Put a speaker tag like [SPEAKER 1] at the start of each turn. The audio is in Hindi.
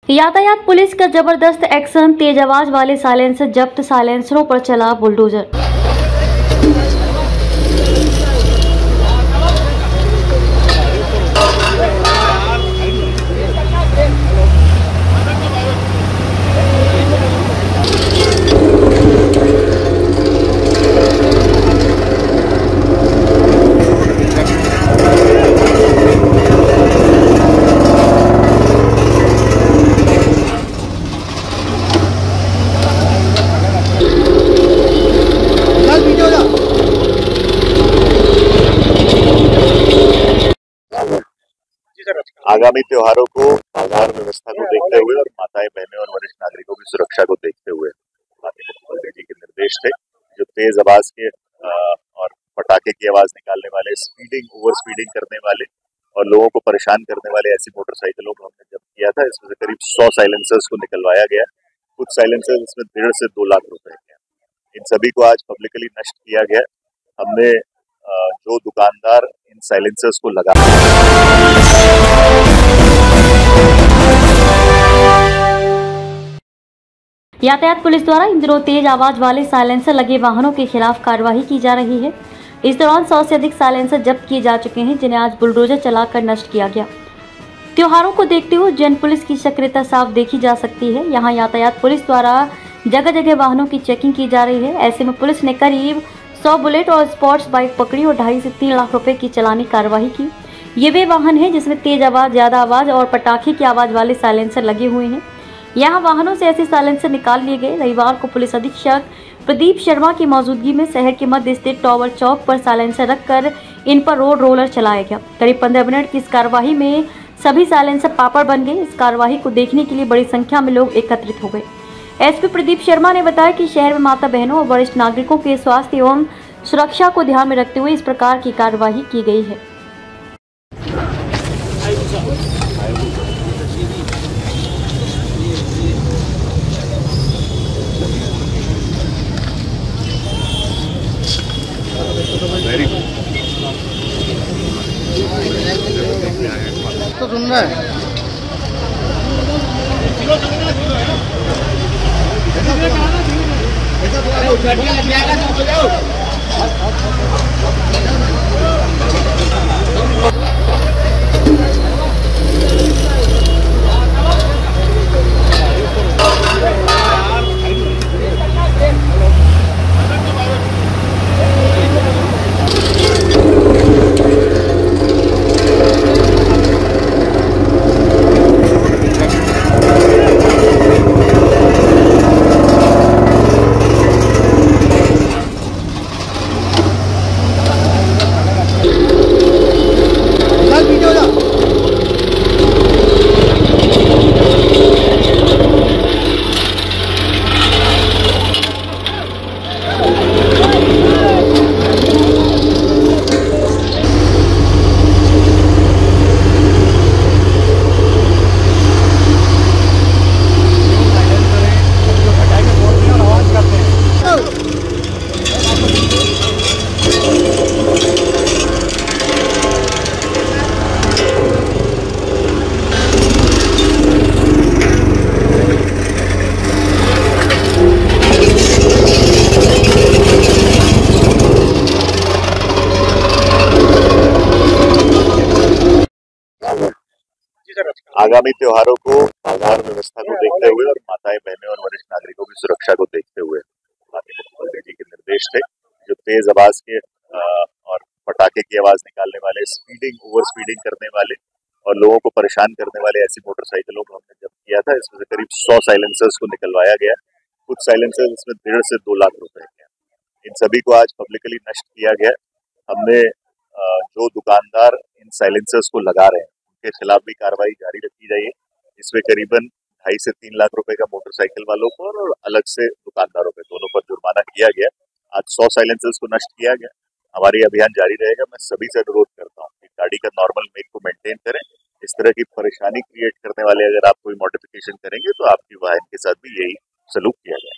[SPEAKER 1] यातायात पुलिस का जबरदस्त एक्शन, तेज आवाज वाले साइलेंसर जब्त, साइलेंसरों पर चला बुलडोजर।
[SPEAKER 2] आगामी त्योहारों को बाजार व्यवस्था को देखते हुए और माताएं बहनें और वरिष्ठ नागरिकों की सुरक्षा को देखते हुए माननीय मुख्यमंत्री जी के निर्देश थे, जो तेज आवाज के और पटाखे की आवाज निकालने वाले, ओवर स्पीडिंग करने वाले और लोगों को परेशान करने वाले ऐसी मोटरसाइकिलों को हमने जब्त किया था। इसमें से करीब 100 साइलेंसर्स को निकलवाया गया। कुछ साइलेंसर्स इसमें 1.5 से 2 लाख रुपए के। इन सभी को आज पब्लिकली नष्ट किया गया। हमने जो दुकानदार इन साइलेंसर्स को लगा
[SPEAKER 1] यातायात पुलिस द्वारा इन दिनों तेज आवाज वाले साइलेंसर लगे वाहनों के खिलाफ कार्रवाई की जा रही है। इस दौरान 100 से अधिक साइलेंसर जब्त किए जा चुके हैं, जिन्हें आज बुलडोजर चलाकर नष्ट किया गया। त्योहारों को देखते हुए जन पुलिस की सक्रियता साफ देखी जा सकती है। यहाँ यातायात पुलिस द्वारा जगह जगह वाहनों की चेकिंग की जा रही है। ऐसे में पुलिस ने करीब 100 बुलेट और स्पोर्ट्स बाइक पकड़ी और 2.5 से 3 लाख रुपए की चालानी कार्रवाई की। ये वे वाहन हैं जिसमें तेज आवाज, ज्यादा आवाज और पटाखे की आवाज वाले साइलेंसर लगे हुए हैं। यहाँ वाहनों से ऐसे साइलेंसर निकाल लिए गए। रविवार को पुलिस अधीक्षक प्रदीप शर्मा की मौजूदगी में शहर के मध्य स्थित टॉवर चौक पर साइलेंसर रखकर इन पर रोड रोलर चलाया गया। करीब 15 मिनट की इस कार्रवाई में सभी साइलेंसर पापड़ बन गए। इस कार्रवाई को देखने के लिए बड़ी संख्या में लोग एकत्रित हो गए। एसपी प्रदीप शर्मा ने बताया कि शहर में माता बहनों और वरिष्ठ नागरिकों के स्वास्थ्य एवं सुरक्षा को ध्यान में रखते हुए इस प्रकार की कार्रवाई की गई है।
[SPEAKER 3] तो सुन रहा है
[SPEAKER 2] आगामी त्योहारों को बाजार व्यवस्था को देखते हुए और माताएं बहनें और वरिष्ठ नागरिकों की सुरक्षा को देखते हुए माननीय मुख्यमंत्री जी के निर्देश थे, जो तेज आवाज के और पटाखे की आवाज निकालने वाले, ओवर स्पीडिंग करने वाले और लोगों को परेशान करने वाले ऐसी मोटरसाइकिलों को हमने जब्त किया था। इसमें से करीब 100 साइलेंसर्स को निकलवाया गया। कुछ साइलेंसर्स इसमें 1.5 से 2 लाख रुपए के। इन सभी को आज पब्लिकली नष्ट किया गया। हमने जो दुकानदार इन साइलेंसर्स को लगा रहे हैं के खिलाफ भी कार्रवाई जारी रखी जाएगी। इसमें करीबन 2.5 से 3 लाख रुपए का मोटरसाइकिल वालों पर और अलग से दुकानदारों पे, दोनों पर जुर्माना किया गया। आज 100 साइलेंसर्स को नष्ट किया गया। हमारी अभियान जारी रहेगा। मैं सभी से अनुरोध करता हूँ कि गाड़ी का नॉर्मल मेक को मेंटेन करें। इस तरह की परेशानी क्रिएट करने वाले अगर आप कोई मॉडिफिकेशन करेंगे तो आपकी वाहन के साथ भी यही सलूक किया जाएगा।